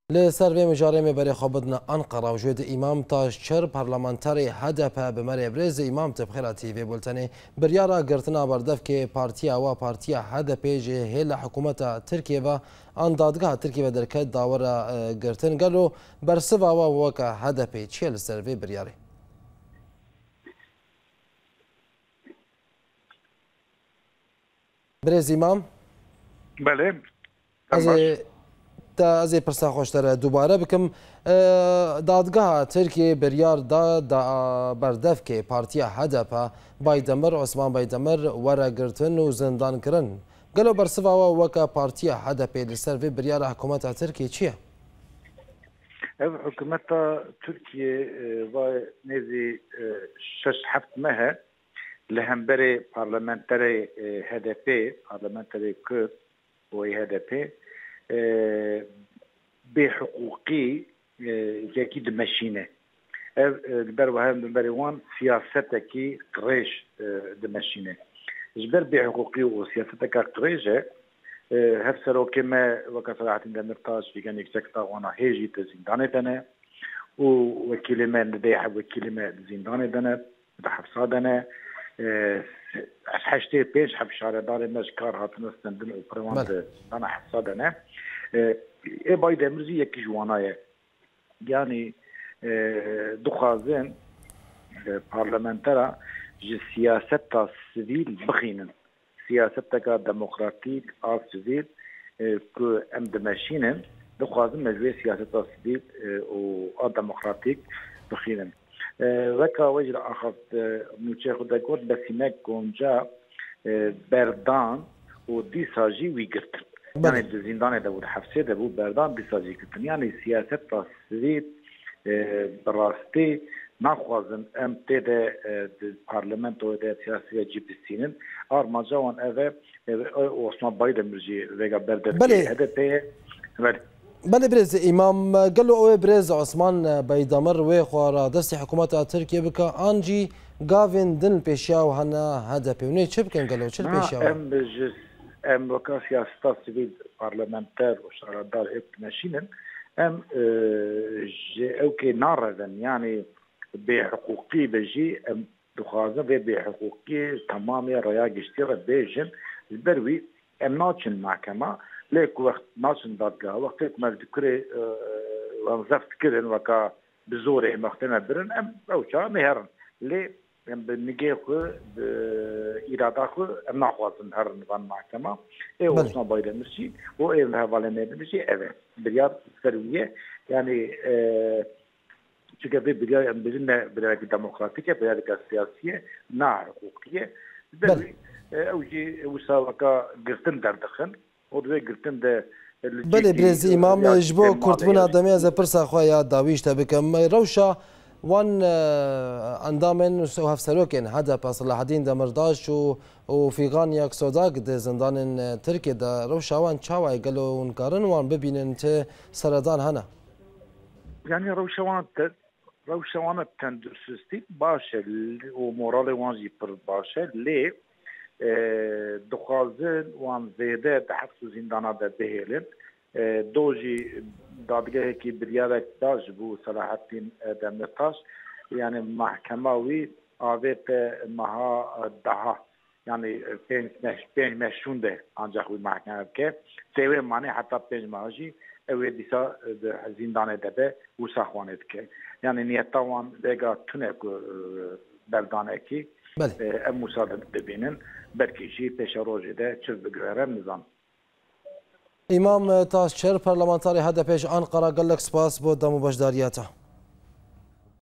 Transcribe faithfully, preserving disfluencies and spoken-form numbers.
لسر وی مجارمه بری خوابدن انقره و جوید امام تاشچر پارلمانتاری هدف بمری برز امام تبخیرا تیوی بولتنی بریارا گرتنا بردف که پارتیا و پارتیا هدف جه هیل حکومت ترکیه و آن دادگاه ترکیه و درکت داور گرتن گلو برسوا و وکا هدف چیل سر وی بریاره برز امام بله از تا از پرسا خوشتر دوباره بکم دادگاه ترکیه بریار دا, دا بردف که پارتیا هدف بایدمر عثمان بایدمر ورا گرتن و زندان کرن گلو برسوا و وکا پارتیا هدف لسر وی بریار حکومت ترکیه چیه؟ حکومت ترکیه و نزی شش هفت ماه لهمبر پارلمانتری هدف پارلمانتری کرد و هدف بحقوقي جاكي دمشينه البر وهم بروان سياستكي قريش دمشينه جبر بحقوقي وسياستك قريجه هفسرو كما وكصراحة دمرتاش في كان يكتكتا وانا هيجي تزيندانه دنا ووكيل ما ندي حب وكيل ما زيندانه دنا بحبسا دنا حشتي بيش حب شعر دار مشكار هاتنستن دن وبروان دنا حبسا دنا ای باید امروزی یکی جوانایه یعنی دخوازن پارلمانترا جه سیاست تا سویل بخینن سیاست تا دموکراتیک آف سویل که ام دمشینن دخوازن مجوی سیاست تا سویل و آف دموکراتیک بخینن وکا وجه آخر موچه خود گفت بسیمک گونجا بردان و دی ساجی وی گرتن يعني الزندان ده بود حبسه ده بود بردان بسازی کردن یعنی سیاست تصویت براستی نخوازن ام تده پارلمنت و ده سیاسی جیب سینن آرماجا وان اوه عثمان باید مرجی وگا برده هدفه بله بله برز امام قالوا اوه برز عثمان بيدمر وخوارا دست حكومات تركيا بك انجي غافين دن بيشاو هنا هدف وني تشبكن قالوا تشل بيشاو ام بجس ام وكا سياسة سيفيل بارلمانتار وشردار ابن ماشينن ام جي اوكي ناردن يعني بحقوقي بجي ام دخازن في بحقوقي تمامي ريا جشتيرة بيجن البروي ام ناتشن محكمة ليك وقت ناتشن دادقاه وقت ما ذكري وانزفت كرن وكا بزوري مختنا برن ام اوشا مهرن ليه ام بنجي خو باراده خو ام ناخوازن هر نظام محكمه اي وصلنا بايد مرشي و اي هواله مرشي ايه بريار سرويه يعني çünkü bir bir bizimle bir demokratik bir bir siyasi نا حقوقيه بله اوجي وساوكا قرتن دردخن ودوي قرتن ده بله برز امام جبو كرتبون ادمي از پرسا خويا داويش تبكم روشا وان اندامن وهف سلوكن هدف صلاح الدين دمرداش وفي غانيا كسوداك د زندان تركيا دا روشا وان تشاوي قالوا ونكارن وان ببين انت سردان هنا يعني روشا وان روشا وان تندرسستي باشه ومورالي وان جي بر باشه ليه دخازن وان زيده تحبس زندانا دا بهيلن دوجي دادگاهی که بریارک داشت بو صلاح الدین دمرتاش یعنی محکمه وی آویت مها daha yani پنج پنج مشونده ancak وی محکمه که سوی معنی حتی پنج ماهی اوی دیسا زندانه دبه و سخوانید که yani نیتا وان دیگه تونه بردانه کی ام مساعدت ببینن بلکه جی پیش روزی ده چیز بگذارم نظام امام تاشچر پارلمانتاری هدفش انقره قال لك سپاس بود دمو بشدارياته